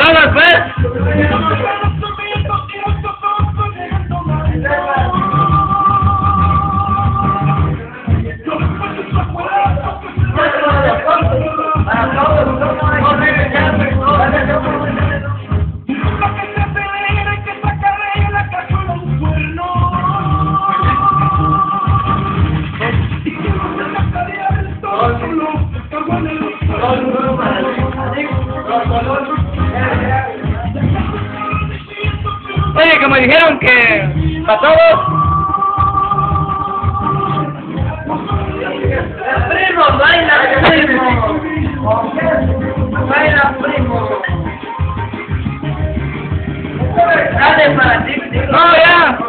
¡Vamos, pues! Oye, que me dijeron que para todos. Primo, baila primo. Baila primo. Dale para ti. No, ya.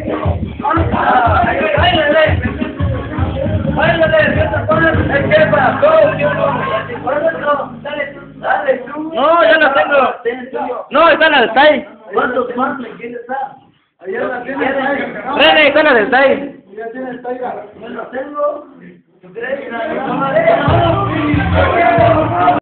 Báilale. Báilale. Es que es para todos. Dale tú. No, ya la tengo. No, está la del Tai. ¿Cuántos quieres dar? Allá la tienes. René, está la del Tai. Ya tienes taiga. Yo la tengo. ¿Tú crees?